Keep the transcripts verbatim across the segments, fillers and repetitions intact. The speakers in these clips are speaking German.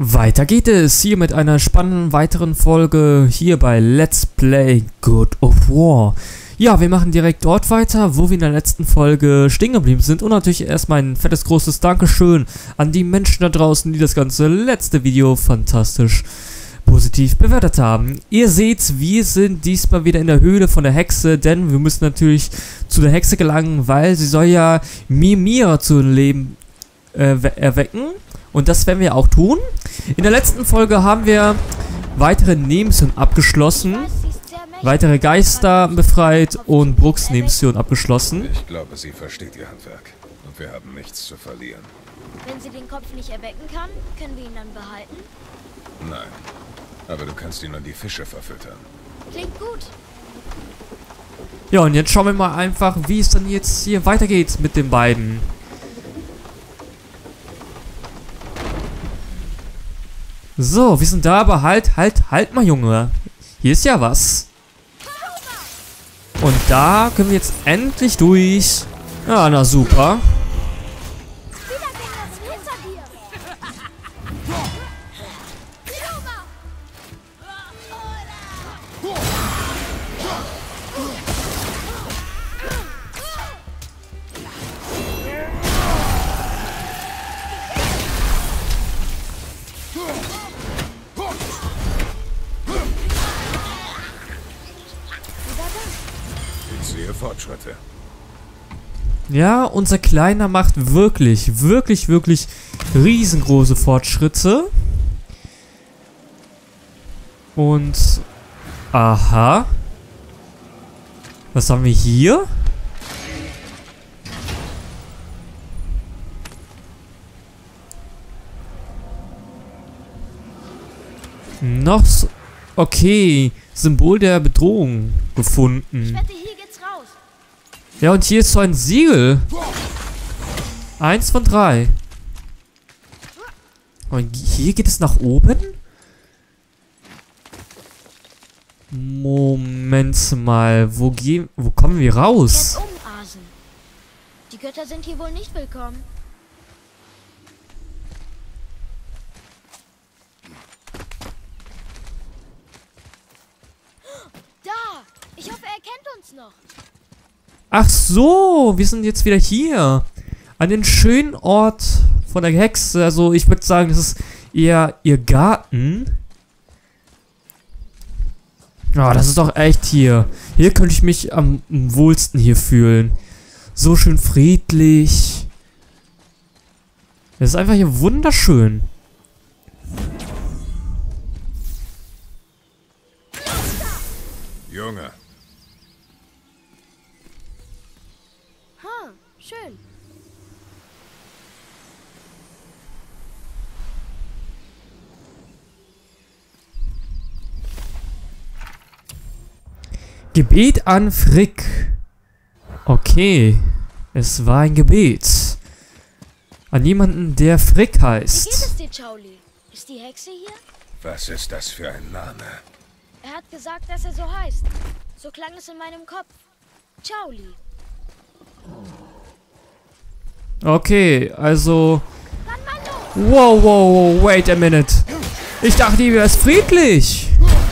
Weiter geht es hier mit einer spannenden weiteren Folge hier bei Let's Play God of War. Ja, wir machen direkt dort weiter, wo wir in der letzten Folge stehen geblieben sind. Und natürlich erstmal ein fettes, großes Dankeschön an die Menschen da draußen, die das ganze letzte Video fantastisch positiv bewertet haben. Ihr seht, wir sind diesmal wieder in der Höhle von der Hexe, denn wir müssen natürlich zu der Hexe gelangen, weil sie soll ja Mimir zu Leben äh, erwecken. Und das werden wir auch tun. In der letzten Folge haben wir weitere Nebenmissionen abgeschlossen, weitere Geister befreit und Brooks Nebenmission abgeschlossen. Ich glaube, sie versteht ihr Handwerk und wir haben nichts zu verlieren. Wenn sie den Kopf nicht erwecken kann, können wir ihn dann behalten? Nein, aber du kannst ihn an die Fische verfüttern. Klingt gut. Ja, und jetzt schauen wir mal einfach, wie es dann jetzt hier weitergeht mit den beiden. So, wir sind da, aber halt, halt, halt mal, Junge. Hier ist ja was. Und da können wir jetzt endlich durch. Ja, na super. Ich sehe Fortschritte. Ja, unser Kleiner macht wirklich, wirklich, wirklich riesengroße Fortschritte. Und... Aha. Was haben wir hier? Noch so... Okay, Symbol der Bedrohung gefunden. Ich wette, hier geht's raus. Ja, und hier ist so ein Siegel. Eins von drei. Und hier geht es nach oben? Moment mal, wo gehen, wo kommen wir raus? Kehrt um, Asen. Die Götter sind hier wohl nicht willkommen. Da! Ich hoffe, er kennt uns noch. Ach so, wir sind jetzt wieder hier. An den schönen Ort von der Hexe. Also ich würde sagen, das ist eher ihr Garten. Ah, das ist doch echt hier. Hier könnte ich mich am wohlsten hier fühlen. So schön friedlich. Es ist einfach hier wunderschön. Junge, Ha, schön. Gebet an Frick. Okay. Es war ein Gebet. An jemanden, der Frick Wie geht heißt. es dir, Charlie? Ist die Hexe hier? was ist das für ein Name? Er hat gesagt, dass er so heißt. So klang es in meinem Kopf. Charlie. Okay, also... Dann mal los! Wow, wow, wow, wait a minute. Ich dachte, die wäre friedlich.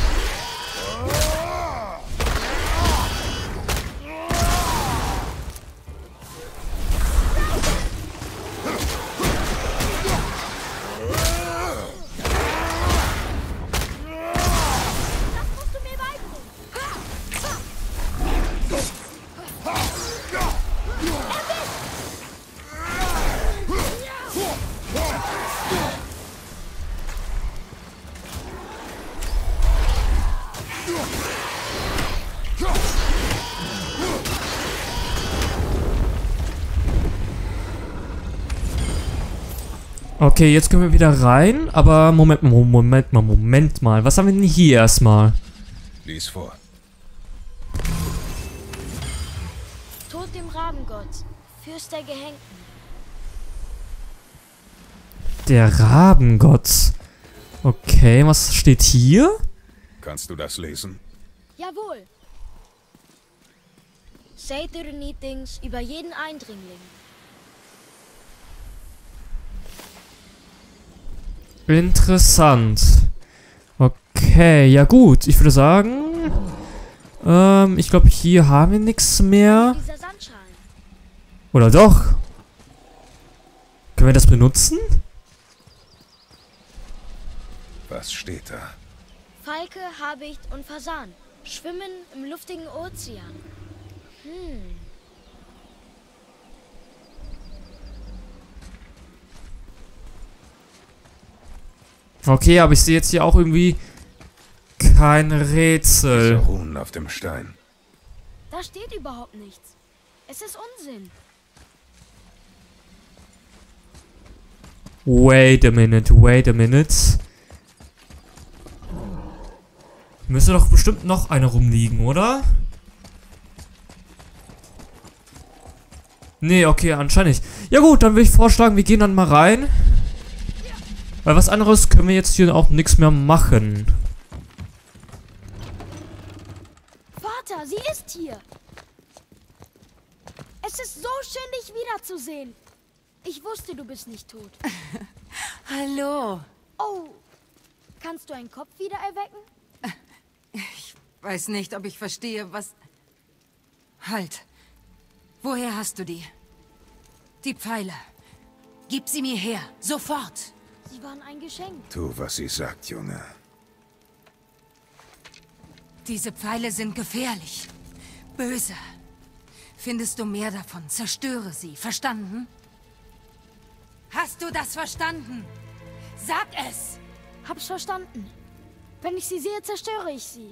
Das musst du mir beibringen. Okay, jetzt können wir wieder rein, aber Moment, Moment mal, Moment mal. Was haben wir denn hier erstmal? Lies vor. Tod dem Rabengott, Fürst der Gehängten. Der Rabengott. Okay, was steht hier? Kannst du das lesen? Jawohl. Say Things über jeden Eindringling. Interessant. Okay, ja gut. Ich würde sagen... Ähm, ich glaube, hier haben wir nichts mehr. Dieser Sandschalen. Oder doch? Können wir das benutzen? Was steht da? Falke, Habicht und Fasan schwimmen im luftigen Ozean. Hm. Okay, aber ich sehe jetzt hier auch irgendwie kein Rätsel. Diese Runen auf dem Stein. Da steht überhaupt nichts. Es ist Unsinn. Wait a minute, wait a minute. Müsste doch bestimmt noch eine rumliegen, oder? Nee, okay, anscheinend nicht. Ja gut, dann würde ich vorschlagen, wir gehen dann mal rein. Weil was anderes können wir jetzt hier auch nichts mehr machen. Vater, sie ist hier. Es ist so schön, dich wiederzusehen. Ich wusste, du bist nicht tot. Hallo. Oh, kannst du einen Kopf wieder erwecken? Ich weiß nicht, ob ich verstehe, was... Halt. Woher hast du die? Die Pfeile. Gib sie mir her. Sofort. Sie waren ein Geschenk. Tu, was sie sagt, Junge. Diese Pfeile sind gefährlich. Böse. Findest du mehr davon, zerstöre sie. Verstanden? Hast du das verstanden? Sag es! Hab's verstanden. Wenn ich sie sehe, zerstöre ich sie.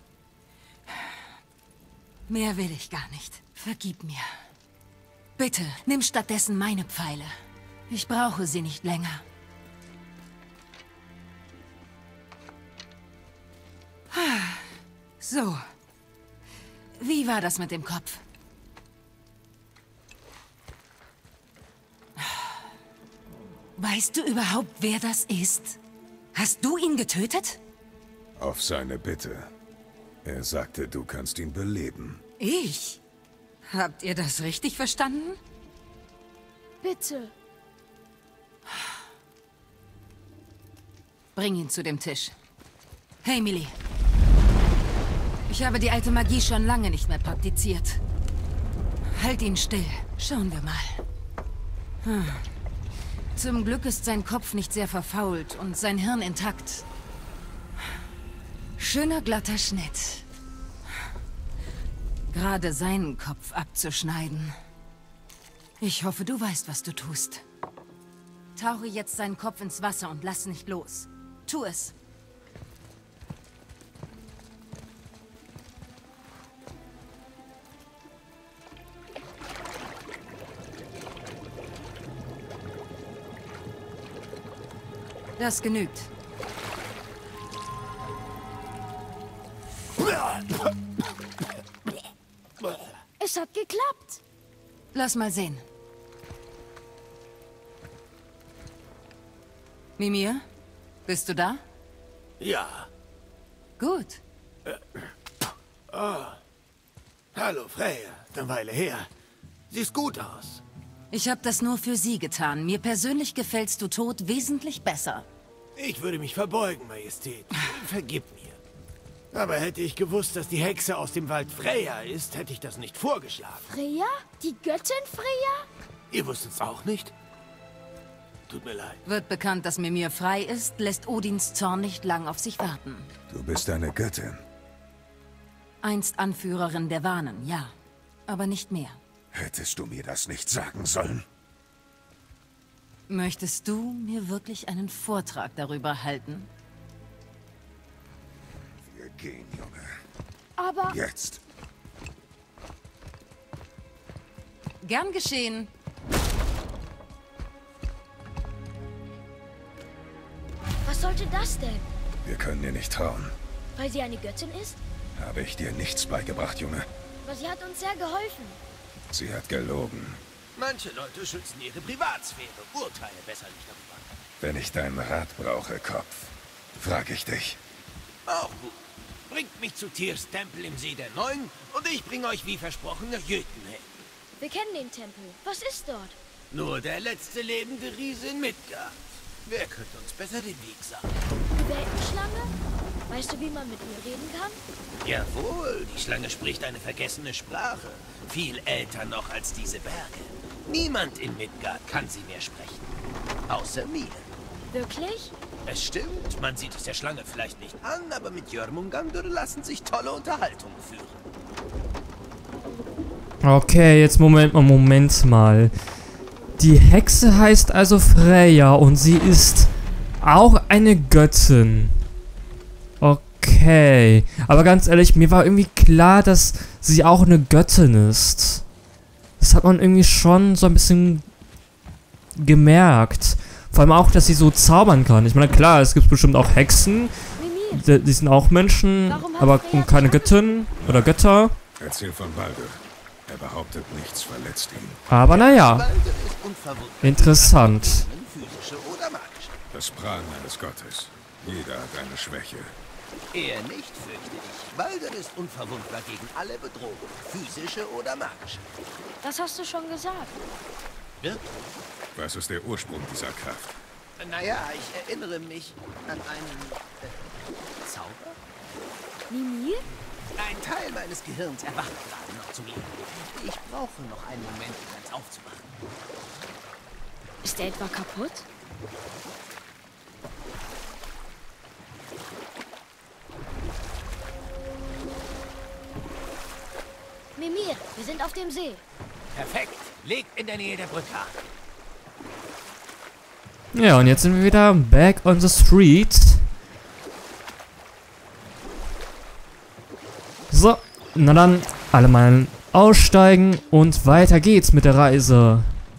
Mehr will ich gar nicht. Vergib mir. Bitte, nimm stattdessen meine Pfeile. Ich brauche sie nicht länger. So. Wie war das mit dem Kopf? Weißt du überhaupt, wer das ist? Hast du ihn getötet? Auf seine Bitte. Er sagte, du kannst ihn beleben. Ich? Habt ihr das richtig verstanden? Bitte. Bring ihn zu dem Tisch. Hey, Millie. Ich habe die alte Magie schon lange nicht mehr praktiziert. Halt ihn still. Schauen wir mal. Hm. Zum Glück ist sein Kopf nicht sehr verfault und sein Hirn intakt. Schöner glatter Schnitt. Gerade seinen Kopf abzuschneiden. Ich hoffe, du weißt, was du tust. Tauche jetzt seinen Kopf ins Wasser und lass nicht los. Tu es. Das genügt. Es hat geklappt. Lass mal sehen. Mimir, bist du da? Ja. Gut. Hallo, Freya. Eine Weile her. Siehst gut aus. Ich habe das nur für sie getan. Mir persönlich gefällst du tot wesentlich besser. Ich würde mich verbeugen, Majestät. Vergib mir. Aber hätte ich gewusst, dass die Hexe aus dem Wald Freya ist, hätte ich das nicht vorgeschlagen. Freya? Die Göttin Freya? Ihr wusstet's auch nicht? Tut mir leid. Wird bekannt, dass Mimir frei ist, lässt Odins Zorn nicht lang auf sich warten. Du bist eine Göttin. Einst Anführerin der Wanen, ja. Aber nicht mehr. Hättest du mir das nicht sagen sollen? Möchtest du mir wirklich einen Vortrag darüber halten? Wir gehen, Junge. Aber Jetzt. Gern geschehen. was sollte das denn? Wir können dir nicht trauen. Weil sie eine Göttin ist? Habe ich dir nichts beigebracht, Junge. Aber sie hat uns sehr geholfen. Sie hat gelogen. Manche Leute schützen ihre Privatsphäre. Urteile besser nicht darüber. Wenn ich deinen Rat brauche, Kopf, frage ich dich. Auch gut. Bringt mich zu Tyrs Tempel im See der Neuen und ich bringe euch wie versprochen nach Jötunheim. Wir kennen den Tempel. Was ist dort? Nur der letzte lebende Riese in Midgard. Wer könnte uns besser den Weg sagen? Die Weltenschlange? Weißt du, wie man mit ihr reden kann? Jawohl, die Schlange spricht eine vergessene Sprache. Viel älter noch als diese Berge. Niemand in Midgard kann sie mehr sprechen. Außer mir. Wirklich? Es stimmt, man sieht es der Schlange vielleicht nicht an, aber mit Jörmungandr lassen sich tolle Unterhaltungen führen. Okay, jetzt Moment mal, Moment mal. Die Hexe heißt also Freya und sie ist auch eine Göttin. Okay. Aber ganz ehrlich, mir war irgendwie klar, dass sie auch eine Göttin ist. Das hat man irgendwie schon so ein bisschen gemerkt. Vor allem auch, dass sie so zaubern kann. Ich meine, klar, es gibt bestimmt auch Hexen. Die, die sind auch Menschen, aber keine Göttin oder Götter. Erzähl von Baldur. Er behauptet, nichts verletzt ihn. Aber naja, Baldur ist unverwundbar. interessant. Physische oder magische. Das Prahlen eines Gottes. Jeder hat eine Schwäche. Er nicht, fürchte ich. Baldur ist unverwundbar gegen alle Bedrohungen, physische oder magische. Das hast du schon gesagt. Wirklich? Was ist der Ursprung dieser Kraft? Naja, ich erinnere mich an einen äh, Zauber. Mimir? Ein Teil meines Gehirns erwacht gerade noch zu mir. Ich brauche noch einen Moment, um es aufzumachen. Ist er etwa kaputt? Mimir, wir sind auf dem See. Perfekt. Legt in der Nähe der Brücke an. Ja, und jetzt sind wir wieder back on the street. So, na dann, alle mal aussteigen und weiter geht's mit der Reise.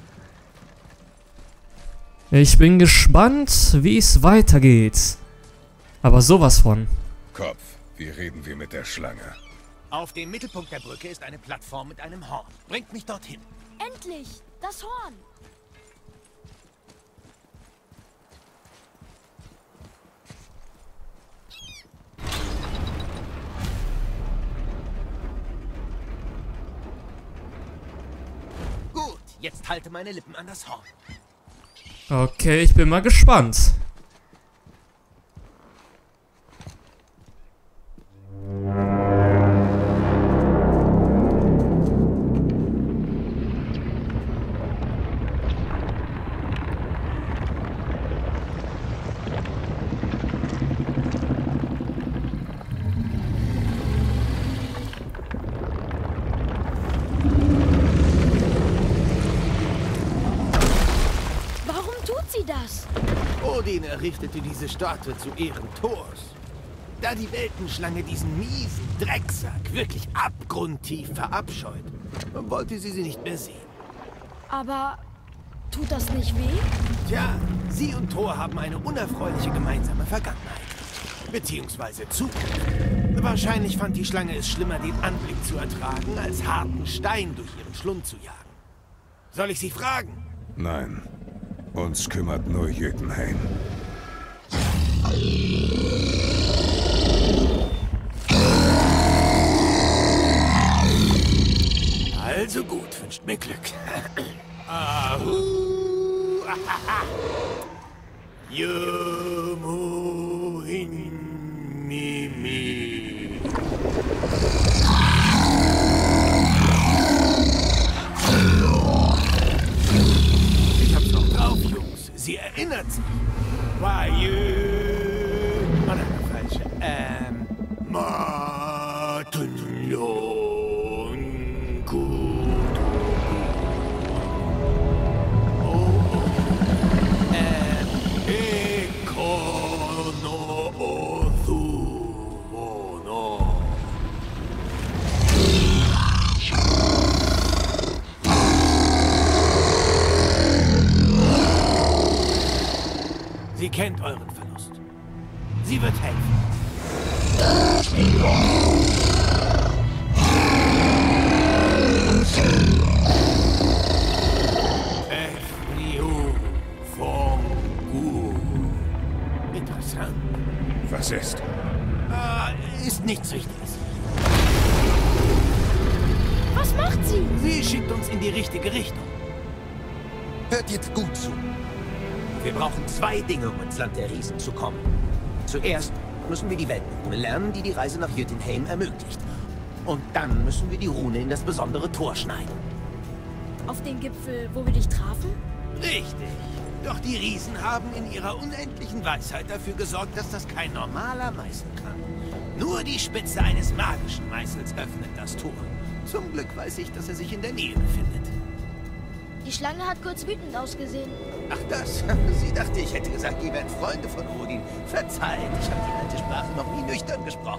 Ich bin gespannt, wie es weitergeht. Aber sowas von. Kopf, wie reden wir mit der Schlange? Auf dem Mittelpunkt der Brücke ist eine Plattform mit einem Horn. Bringt mich dorthin. Endlich! Das Horn! Gut, jetzt halte meine Lippen an das Horn. Okay, ich bin mal gespannt. Das? Odin errichtete diese Statue zu Ehren Thors. Da die Weltenschlange diesen miesen Drecksack wirklich abgrundtief verabscheut, wollte sie sie nicht mehr sehen. Aber tut das nicht weh? Tja, sie und Thor haben eine unerfreuliche gemeinsame Vergangenheit. Beziehungsweise Zukunft. Wahrscheinlich fand die Schlange es schlimmer, den Anblick zu ertragen, als harten Stein durch ihren Schlund zu jagen. Soll ich sie fragen? Nein. Uns kümmert nur Jötunheim. Also gut, wünscht mir Glück. Ahu! Yomuhin Mimi. Ich hab's noch drauf, Jungs. Sie erinnert sich. Wajö. Oh nein, falsche. Ähm. Matunlon Kutu. Oh. Ähm. Ekono Othumono. Sie kennt euren Verlust. Sie wird helfen. Efriu Fongu. Interessant. Was ist? Ah, ist nichts Wichtiges. Was macht sie? Sie schickt uns in die richtige Richtung. Hört jetzt gut zu. Wir brauchen zwei Dinge, um ins Land der Riesen zu kommen. Zuerst müssen wir die Weltenrune lernen, die die Reise nach Jötunheim ermöglicht. Und dann müssen wir die Rune in das besondere Tor schneiden. Auf den Gipfel, wo wir dich trafen? Richtig. Doch die Riesen haben in ihrer unendlichen Weisheit dafür gesorgt, dass das kein normaler Meißel kann. Nur die Spitze eines magischen Meißels öffnet das Tor. Zum Glück weiß ich, dass er sich in der Nähe befindet. Die Schlange hat kurz wütend ausgesehen. Ach das? Sie dachte, ich hätte gesagt, ihr wärt Freunde von Odin. Verzeiht, ich habe die alte Sprache noch nie nüchtern gesprochen.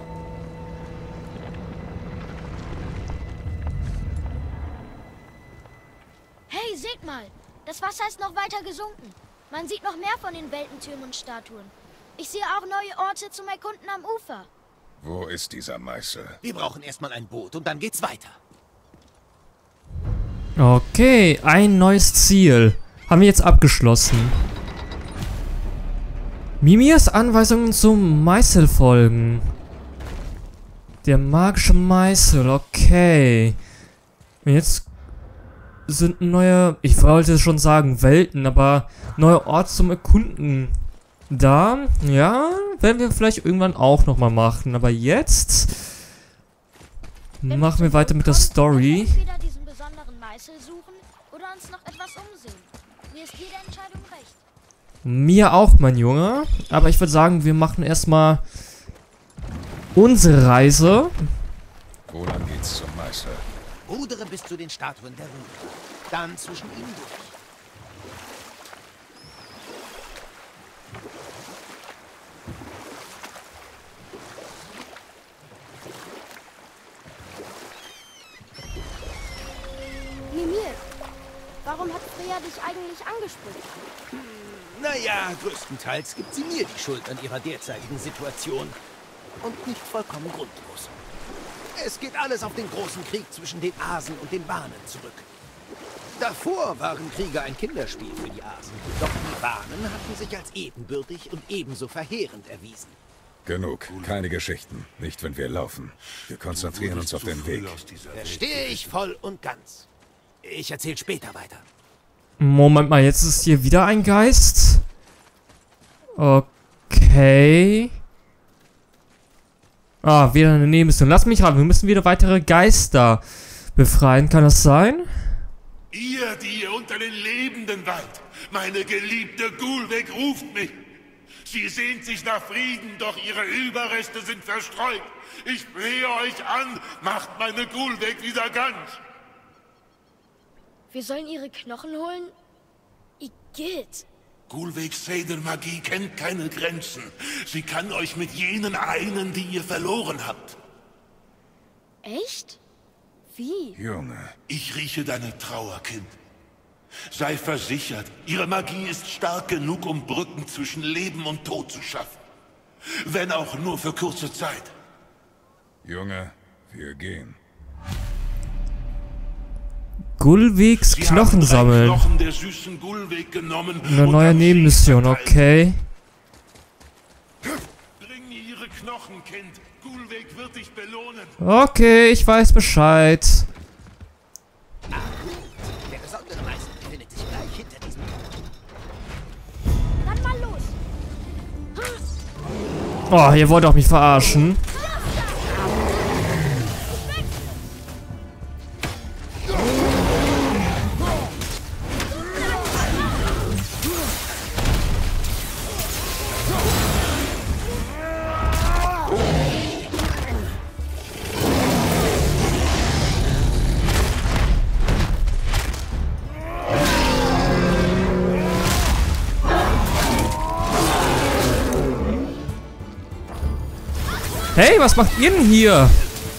Hey, seht mal! Das Wasser ist noch weiter gesunken. Man sieht noch mehr von den Weltentürmen und Statuen. Ich sehe auch neue Orte zum Erkunden am Ufer. Wo ist dieser Meißel? Wir brauchen erstmal ein Boot und dann geht's weiter. Okay, ein neues Ziel. Haben wir jetzt abgeschlossen. Mimirs Anweisungen zum Meißel folgen. Der magische Meißel, okay. Und jetzt sind neue, ich wollte schon sagen Welten, aber neue Orte zum Erkunden. Da, ja, werden wir vielleicht irgendwann auch nochmal machen. Aber jetzt Wenn machen wir zum weiter Boot mit der kommen, Story. dann entweder diesen besonderen Meißel suchen oder uns noch etwas umsehen. Mir ist jede Entscheidung recht. Mir auch, mein Junge. Aber ich würde sagen, wir machen erstmal unsere Reise. Wo lang geht's zum Meißel? Rudere bis zu den Statuen der Rune. Dann zwischen ihnen durch. Mimir, warum hat Freya dich eigentlich angesprochen? Naja, größtenteils gibt sie mir die Schuld an ihrer derzeitigen Situation. Und nicht vollkommen grundlos. Es geht alles auf den großen Krieg zwischen den Asen und den Wanen zurück. Davor waren Kriege ein Kinderspiel für die Asen. Doch die Wanen hatten sich als ebenbürtig und ebenso verheerend erwiesen. Genug. Keine Geschichten. Nicht, wenn wir laufen. Wir konzentrieren uns auf den Weg. Verstehe ich voll und ganz. Ich erzähle später weiter. Moment mal, jetzt ist hier wieder ein Geist. Okay. Ah, wieder eine Nebenmission. Lass mich ran, wir müssen wieder weitere Geister befreien. Kann das sein? Ihr, die ihr unter den Lebenden weilt, meine geliebte Gulweg ruft mich. Sie sehnt sich nach Frieden, doch ihre Überreste sind verstreut. Ich flehe euch an, macht meine Gulweg wieder ganz. Wir sollen ihre Knochen holen? Igitt! Gulwegs Sedermagie kennt keine Grenzen. Sie kann euch mit jenen einen, die ihr verloren habt. Echt? Wie? Junge. Ich rieche deine Trauer, Kind. Sei versichert, ihre Magie ist stark genug, um Brücken zwischen Leben und Tod zu schaffen. Wenn auch nur für kurze Zeit. Junge, wir gehen. Gulwegs Sie Knochen haben drei sammeln. Knochen der süßen Gulweg genommen. Eine und neue am See Nebenmission, verteilt. okay. Bring mir ihre Knochen, Kind. Gulweg wird dich belohnen. Okay, ich weiß Bescheid. Der besondere Meister befindet sich gleich hinter diesem Tor. Dann mal los! Oh, ihr wollt doch mich verarschen. Hey, was macht ihr denn hier?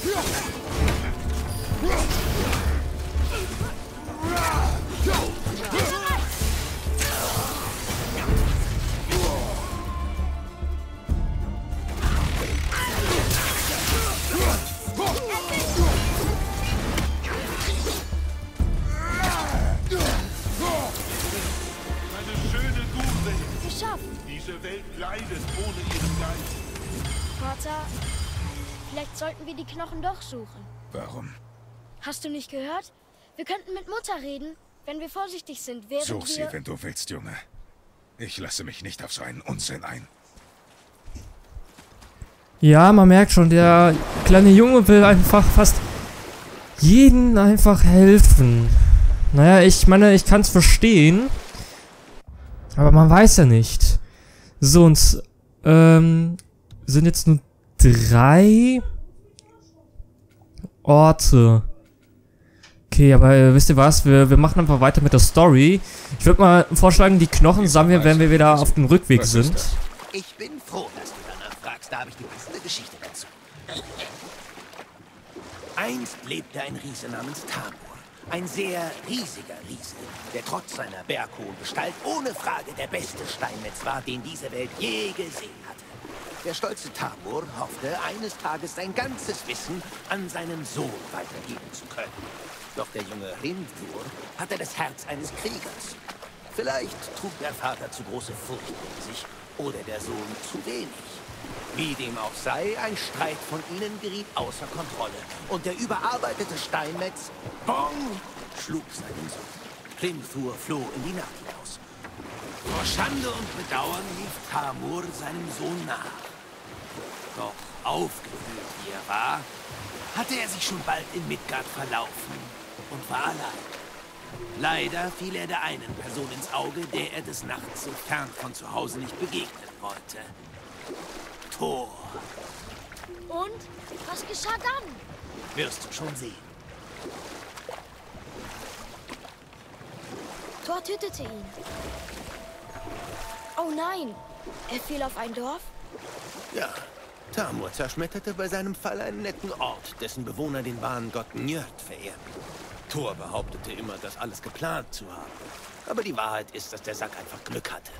Meine schöne Gulweg. Geschafft! Diese Welt leidet ohne ihren Geist. Vater, vielleicht sollten wir die Knochen doch suchen. Warum? Hast du nicht gehört? Wir könnten mit Mutter reden, wenn wir vorsichtig sind, während Such sie, wir... wenn du willst, Junge. Ich lasse mich nicht auf so einen Unsinn ein. Ja, man merkt schon, der kleine Junge will einfach fast jeden einfach helfen. Naja, ich meine, ich kann es verstehen. Aber man weiß ja nicht. So, und ähm, sind jetzt nur drei Orte. Okay, aber äh, wisst ihr was? Wir, wir machen einfach weiter mit der Story. Ich würde mal vorschlagen, die Knochen sammeln wir, wenn wir wieder auf dem Rückweg sind. Ich bin froh, dass du danach fragst. Da habe ich die beste Geschichte dazu. Einst lebte ein Riese namens Tamur. Ein sehr riesiger Riese, der trotz seiner berghohen Gestalt ohne Frage der beste Steinmetz war, den diese Welt je gesehen hatte. Der stolze Tamur hoffte, eines Tages sein ganzes Wissen an seinen Sohn weitergeben zu können. Doch der junge Rindur hatte das Herz eines Kriegers. Vielleicht trug der Vater zu große Furcht in sich oder der Sohn zu wenig. Wie dem auch sei, ein Streit von ihnen geriet außer Kontrolle. Und der überarbeitete Steinmetz, Bong, schlug seinen Sohn. Rindur floh in die Nacht hinaus. Vor Schande und Bedauern lief Tamur seinem Sohn nach. Doch aufgewühlt wie er war, hatte er sich schon bald in Midgard verlaufen und war allein. Leider fiel er der einen Person ins Auge, der er des Nachts so fern von zu Hause nicht begegnen wollte. Thor. Und? Was geschah dann? Wirst du schon sehen. Thor tötete ihn. Oh nein! Er fiel auf ein Dorf? Ja, Tamur zerschmetterte bei seinem Fall einen netten Ort, dessen Bewohner den wahren Gott Njörd verehrten. Thor behauptete immer, das alles geplant zu haben. Aber die Wahrheit ist, dass der Sack einfach Glück hatte.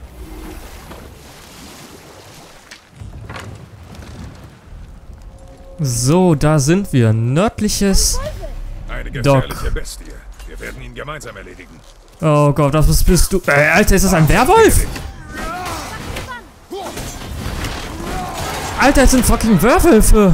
So, da sind wir. Nördliches Eine Dock. gefährliche Bestie. Wir werden ihn gemeinsam erledigen. Oh Gott, was bist du? Äh, Alter, ist das ein Werwolf? Alter, es sind fucking Werwölfe.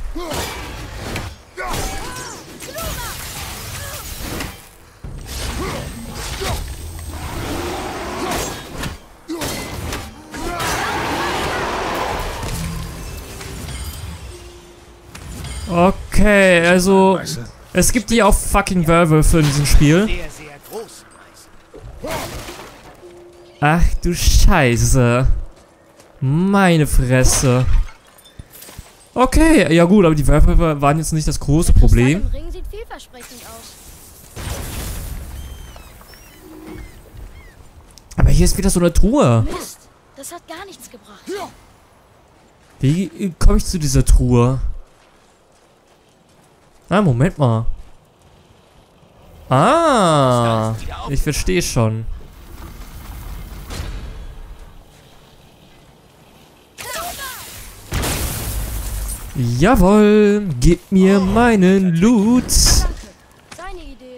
Okay, also es gibt hier auch fucking Werwölfe in diesem Spiel. Sehr, sehr groß. Ach du Scheiße. Meine Fresse. Okay, ja gut, aber die Werwölfe waren jetzt nicht das große Problem. Das Ring sieht vielversprechend aus. Aber hier ist wieder so eine Truhe. Mist, das hat gar nichts gebracht. Wie komme ich zu dieser Truhe? Ah, Moment mal. Ah, ich verstehe schon. Jawohl, gib mir meinen Loot. Danke, seine Idee.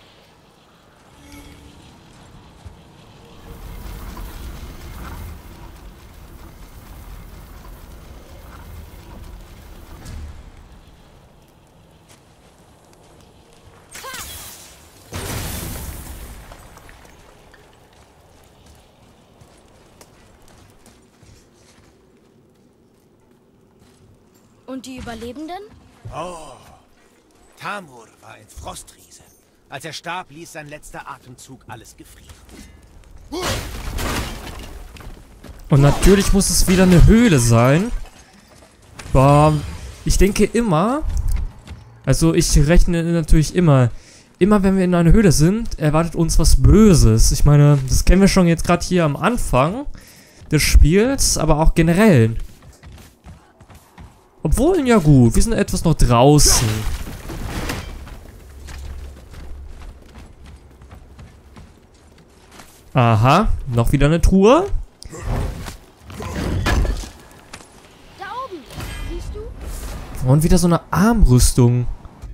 Und die Überlebenden? Oh, Tamur war ein Frostriese. Als er starb, ließ sein letzter Atemzug alles gefrieren. Und natürlich muss es wieder eine Höhle sein. Boah, ich denke immer, also ich rechne natürlich immer, immer wenn wir in einer Höhle sind, erwartet uns was Böses. Ich meine, das kennen wir schon jetzt gerade hier am Anfang des Spiels, aber auch generell. Obwohl, ja gut, wir sind etwas noch draußen. Aha, noch wieder eine Truhe. Da oben, siehst du? Und wieder so eine Armrüstung.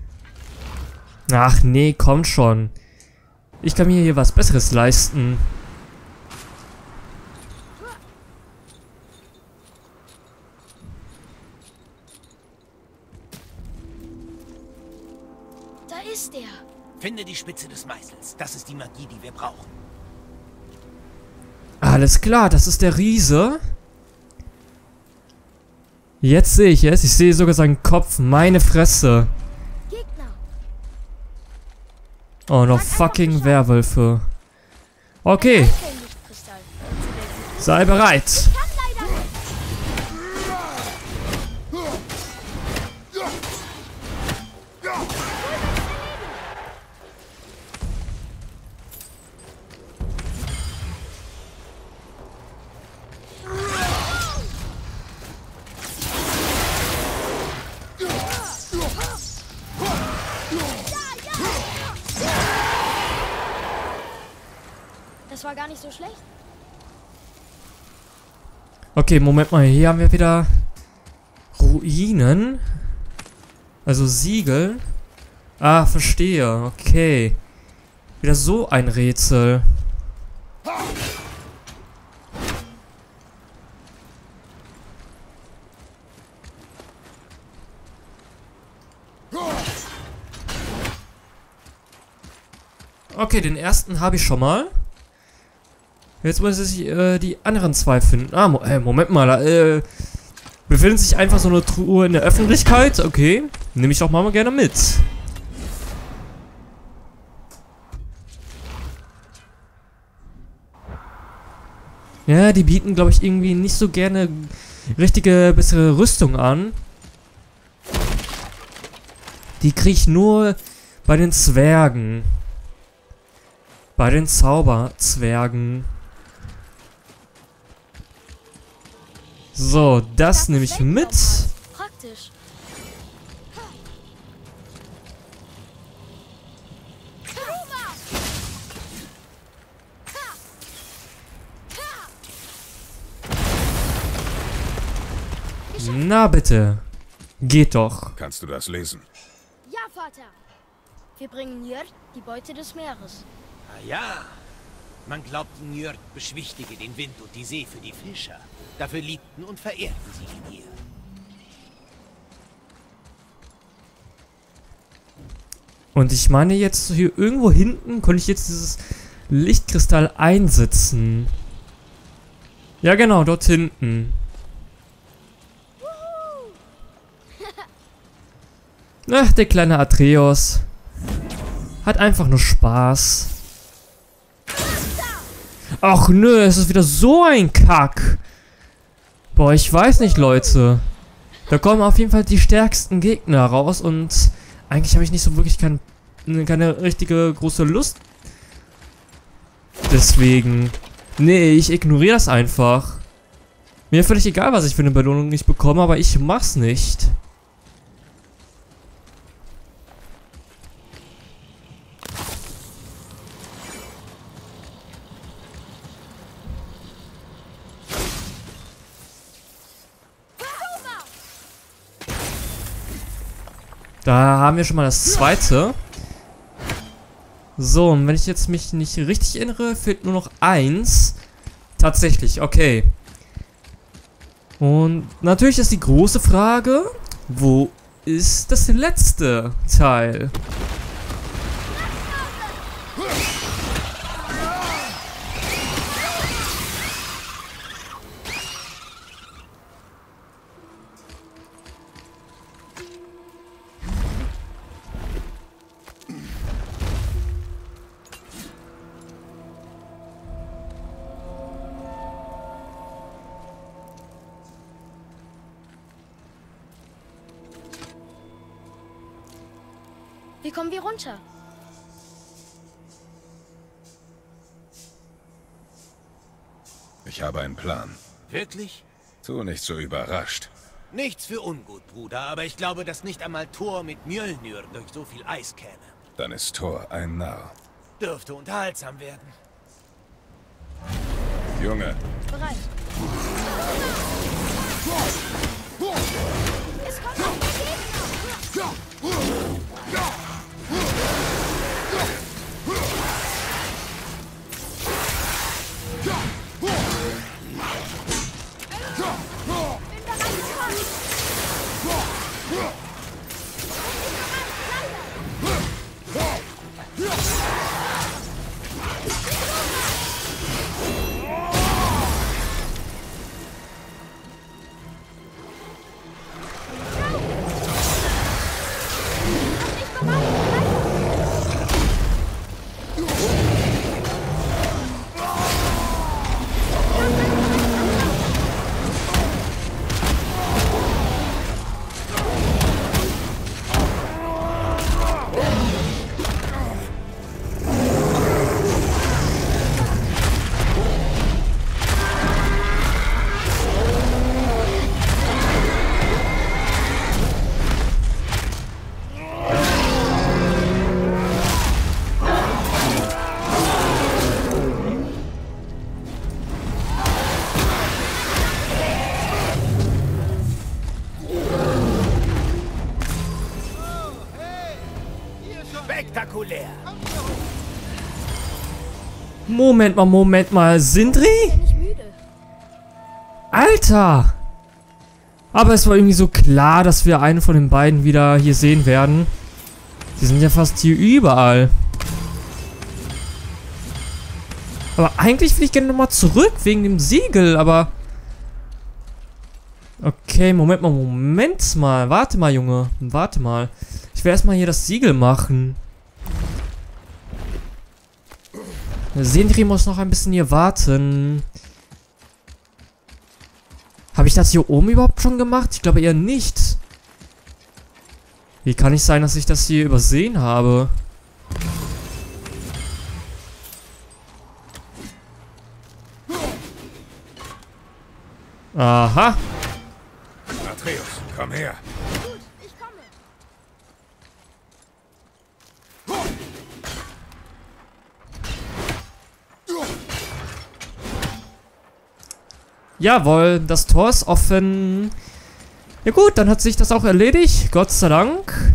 Ach nee, komm schon. Ich kann mir hier was Besseres leisten. Da ist er. Finde die Spitze des Meißels. Das ist die Magie, die wir brauchen. Ah, Alles klar, das ist der Riese. Jetzt sehe ich es. Ich sehe sogar seinen Kopf. Meine Fresse. Gegner. Oh, noch fucking Werwölfe. Okay. Lichtkristall. Sei bereit. Kann leider nicht. Das war gar nicht so schlecht. Okay, Moment mal. Hier haben wir wieder Ruinen. Also Siegel. Ah, verstehe. Okay. Wieder so ein Rätsel. Okay, den ersten habe ich schon mal. Jetzt muss ich äh, die anderen zwei finden. Ah, Mo äh, Moment mal. Äh, befindet sich einfach so eine Truhe in der Öffentlichkeit? Okay. Nehme ich doch mal gerne mit. Ja, die bieten, glaube ich, irgendwie nicht so gerne richtige, bessere Rüstung an. Die kriege ich nur bei den Zwergen. Bei den Zauberzwergen. So, das nehme ich mit. Praktisch. Na bitte. Geht doch. Kannst du das lesen? Ja, Vater. Wir bringen Njörd die Beute des Meeres. Ah ja. Man glaubt, Njörd beschwichtige den Wind und die See für die Fischer. Dafür liebten und verehrten sie ihn hier. Und ich meine jetzt hier irgendwo hinten konnte ich jetzt dieses Lichtkristall einsetzen. Ja genau, dort hinten. Ach, der kleine Atreus. Hat einfach nur Spaß. Ach nö, es ist wieder so ein Kack. Boah, ich weiß nicht, Leute. Da kommen auf jeden Fall die stärksten Gegner raus und eigentlich habe ich nicht so wirklich kein, keine richtige große Lust. Deswegen. Nee, ich ignoriere das einfach. Mir völlig egal, was ich für eine Belohnung nicht bekomme, aber ich mach's nicht. Da haben wir schon mal das zweite. So, und wenn ich jetzt mich nicht richtig erinnere, fehlt nur noch eins. Tatsächlich, okay. Und natürlich ist die große Frage, wo ist das letzte Teil? Wie kommen wir runter? Ich habe einen Plan. Wirklich? Tu nicht so überrascht. Nichts für ungut, Bruder, aber ich glaube, dass nicht einmal Thor mit Mjölnir durch so viel Eis käme. Dann ist Thor ein Narr. Dürfte unterhaltsam werden. Junge, Bereit. Es kommt noch der Gegner. Spektakulär. Moment mal, Moment mal. Sindri? Ist ja nicht müde. Alter! Aber es war irgendwie so klar, dass wir einen von den beiden wieder hier sehen werden. Die sind ja fast hier überall. Aber eigentlich will ich gerne nochmal zurück, wegen dem Siegel, aber... Okay, Moment mal, Moment mal. Warte mal, Junge. Warte mal. Ich will erstmal hier das Siegel machen. Sindri muss noch ein bisschen hier warten. Habe ich das hier oben überhaupt schon gemacht? Ich glaube eher nicht. Wie kann es sein, dass ich das hier übersehen habe? Aha. Atreus, komm her. Gut, ich komme. Jawohl, das Tor ist offen. Ja gut, dann hat sich das auch erledigt. Gott sei Dank.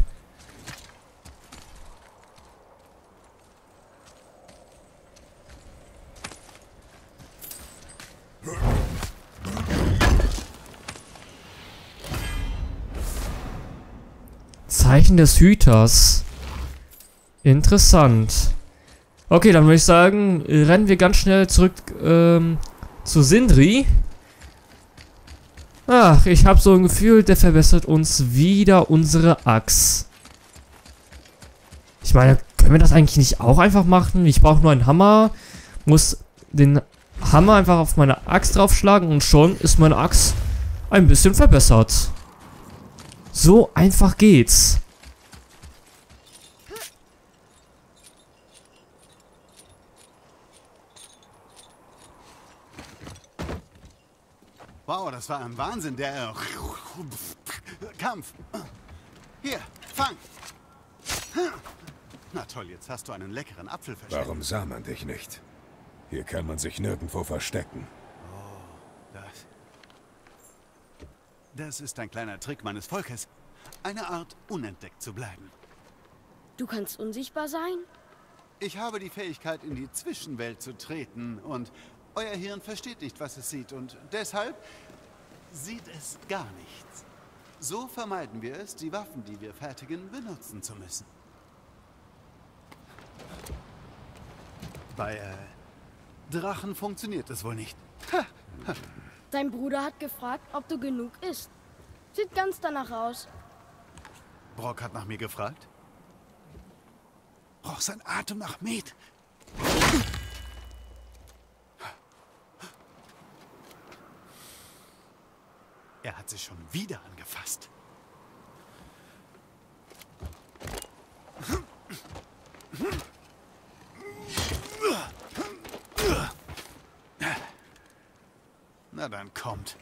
Zeichen des Hüters. Interessant. Okay, dann würde ich sagen, rennen wir ganz schnell zurück ähm, zu Sindri. Ach, ich habe so ein Gefühl, der verbessert uns wieder unsere Axt. Ich meine, können wir das eigentlich nicht auch einfach machen? Ich brauche nur einen Hammer, muss den Hammer einfach auf meine Axt draufschlagen und schon ist meine Axt ein bisschen verbessert. So einfach geht's. Wow, das war ein Wahnsinn, der Kampf. Hier, fang. Na toll, jetzt hast du einen leckeren Apfel versteckt. Warum sah man dich nicht? Hier kann man sich nirgendwo verstecken. Oh, das... Das ist ein kleiner Trick meines Volkes. Eine Art, unentdeckt zu bleiben. Du kannst unsichtbar sein? Ich habe die Fähigkeit, in die Zwischenwelt zu treten und euer Hirn versteht nicht, was es sieht und deshalb sieht es gar nichts. So vermeiden wir es, die Waffen, die wir fertigen, benutzen zu müssen. Bei äh, Drachen funktioniert es wohl nicht. Ha. Dein Bruder hat gefragt, ob du genug isst. Sieht ganz danach aus. Brock hat nach mir gefragt. Braucht sein Atem nach Met. Er hat sich schon wieder angefasst. Na dann kommt.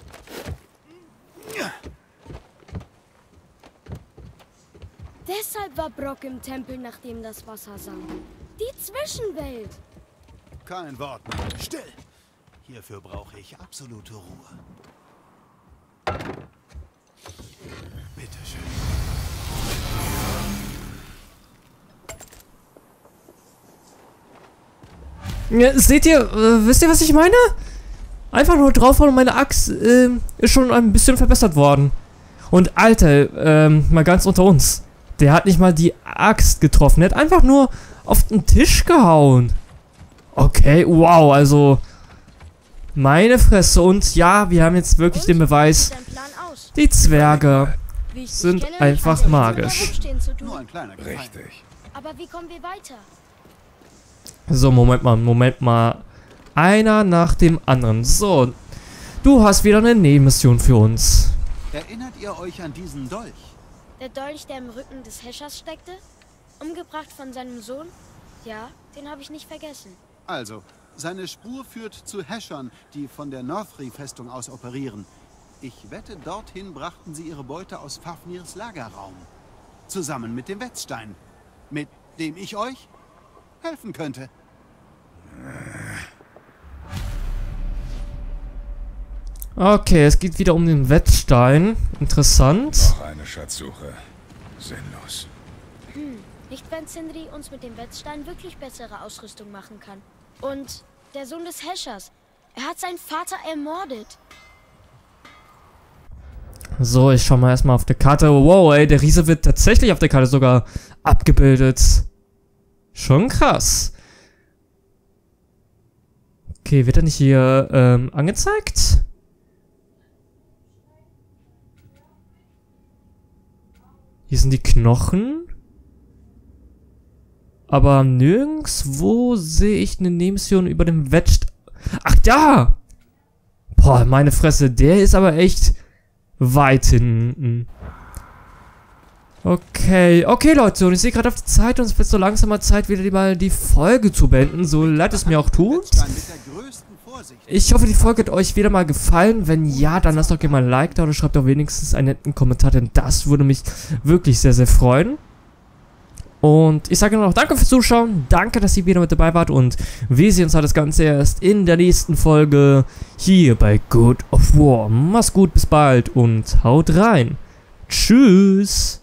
Deshalb war Brock im Tempel, nachdem das Wasser sank. Die Zwischenwelt. Kein Wort mehr. Still. Hierfür brauche ich absolute Ruhe. Bitte schön. Ja, seht ihr, äh, wisst ihr, was ich meine? Einfach nur draufhauen und meine Axt äh, ist schon ein bisschen verbessert worden. Und Alter, ähm, mal ganz unter uns. Der hat nicht mal die Axt getroffen. Der hat einfach nur auf den Tisch gehauen. Okay, wow, also... Meine Fresse. Und ja, wir haben jetzt wirklich Und? den Beweis. Wie sieht dein Plan aus? Die Zwerge Wie ich dich sind kenne, einfach hast du nichts mit magisch. Herumstehen zu tun. Nur ein kleiner Gefallen. Richtig. Aber wie kommen wir weiter? So, Moment mal, Moment mal. Einer nach dem anderen. So, du hast wieder eine Nebenmission für uns. Erinnert ihr euch an diesen Dolch? Der Dolch, der im Rücken des Häschers steckte? Umgebracht von seinem Sohn? Ja, den habe ich nicht vergessen. Also, seine Spur führt zu Häschern, die von der Northri-Festung aus operieren. Ich wette, dorthin brachten sie ihre Beute aus Fafnirs Lagerraum. Zusammen mit dem Wetzstein, mit dem ich euch helfen könnte. Okay, es geht wieder um den Wetzstein. Interessant. Noch eine Schatzsuche. Sinnlos. Nicht, wenn Sindri uns mit dem Wetzstein wirklich bessere Ausrüstung machen kann. Und der Sohn des Häschers. Er hat seinen Vater ermordet. So, ich schau mal erstmal auf der Karte. Wow, ey, der Riese wird tatsächlich auf der Karte sogar abgebildet. Schon krass. Okay, wird er nicht hier ähm, angezeigt? Hier sind die Knochen. Aber nirgendwo sehe ich eine Nebenmission über dem Wetzstein. Ach, da! Boah, meine Fresse, der ist aber echt weit hinten. Okay, okay Leute, und ich sehe gerade auf die Zeit und es wird so langsam mal Zeit, wieder mal die Folge zu beenden, so leid es mir auch tut. Ich hoffe, die Folge hat euch wieder mal gefallen. Wenn ja, dann lasst doch gerne mal ein Like da oder schreibt doch wenigstens einen netten Kommentar, denn das würde mich wirklich sehr, sehr freuen. Und ich sage nur noch danke fürs Zuschauen, danke, dass ihr wieder mit dabei wart und wir sehen uns halt das Ganze erst in der nächsten Folge hier bei God of War. Macht's gut, bis bald und haut rein. Tschüss.